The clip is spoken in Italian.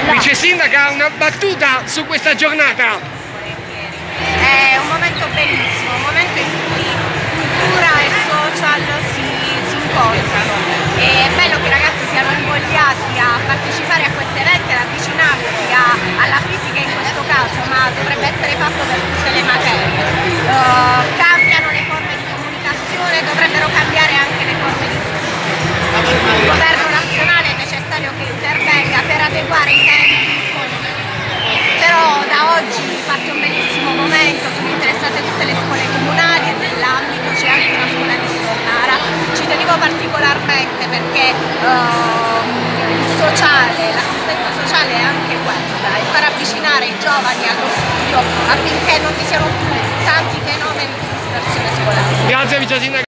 Vice Sindaca, una battuta su questa giornata. È un momento bellissimo, un momento in cui cultura e social si incontrano. È bello che i ragazzi siano invogliati a partecipare a questi eventi, ad avvicinarsi alla fisica in questo caso, ma dovrebbe essere fatto per tutte le materie. Cambiano le forme di comunicazione, dovrebbero cambiare anche le forme di studio. Il governo nazionale è necessario che intervenga per adeguare i tempi, però da oggi parte un bellissimo momento, sono interessate tutte le scuole comunali e nell'ambito c'è anche una scuola di Stornara. Ci tenevo particolarmente perché il sociale, l'assistenza sociale è anche questa, e far avvicinare i giovani allo studio affinché non vi siano più tanti fenomeni di dispersione scolastica. Grazie Vice Sindaca.